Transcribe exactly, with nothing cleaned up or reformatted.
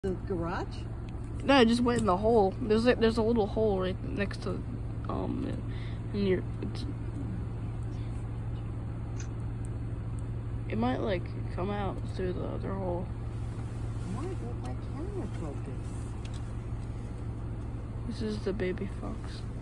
The garage? No, I just went in the hole. There's a, there's a little hole right next to, um, and you're, it's, it might like come out through the other hole. Why don't my camera focus? This is the baby fox.